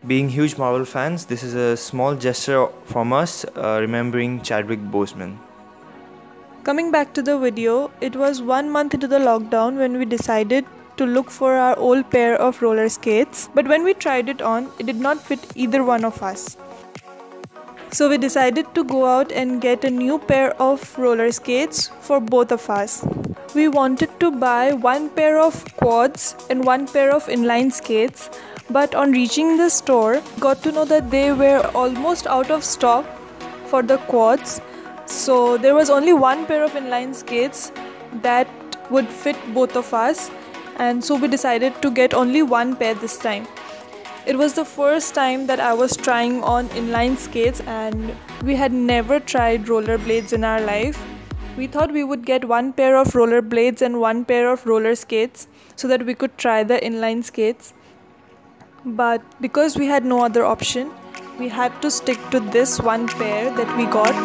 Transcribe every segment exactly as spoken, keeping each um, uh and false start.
Being huge Marvel fans, this is a small gesture from us uh, remembering Chadwick Boseman. Coming back to the video, it was one month into the lockdown when we decided to look for our old pair of roller skates, but when we tried it on, it did not fit either one of us. So we decided to go out and get a new pair of roller skates for both of us. We wanted to buy one pair of quads and one pair of inline skates, but on reaching the store, got to know that they were almost out of stock for the quads. So there was only one pair of inline skates that would fit both of us, and so we decided to get only one pair this time. It was the first time that I was trying on inline skates, and we had never tried rollerblades in our life. We thought we would get one pair of rollerblades and one pair of roller skates so that we could try the inline skates. But because we had no other option, we had to stick to this one pair that we got.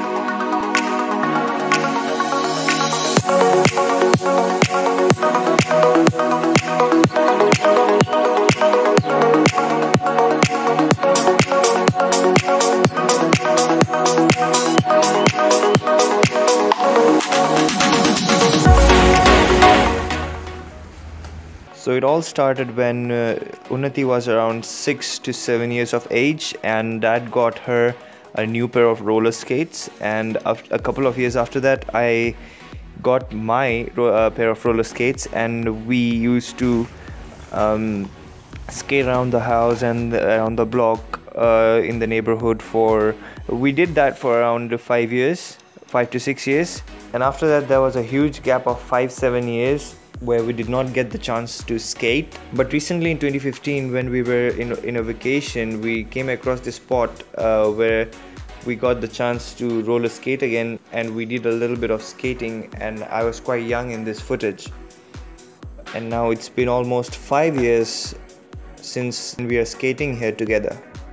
So it all started when uh, Unnati was around six to seven years of age, and Dad got her a new pair of roller skates. And a couple of years after that, I got my uh, pair of roller skates, and we used to um, skate around the house and around the block uh, in the neighborhood for. We did that for around five years, five to six years, and after that there was a huge gap of five, seven years. Where we did not get the chance to skate. But recently in twenty fifteen, when we were in, in a vacation, we came across this spot uh, where we got the chance to roller skate again, and we did a little bit of skating, and I was quite young in this footage. And now it's been almost five years since we are skating here together.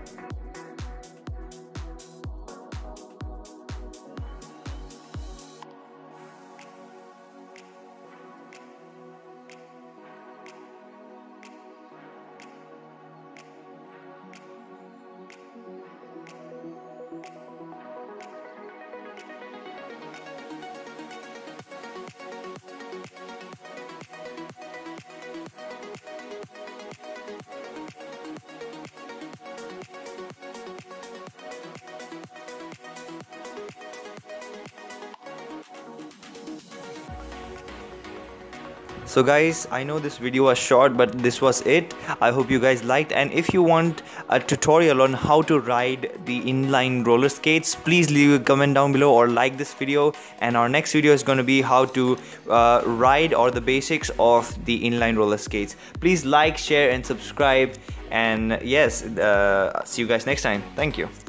So guys, I know this video was short, but this was it. I hope you guys liked, and if you want a tutorial on how to ride the inline roller skates, please leave a comment down below or like this video. And our next video is going to be how to uh, ride or the basics of the inline roller skates. Please like, share and subscribe, and yes, uh, see you guys next time. Thank you.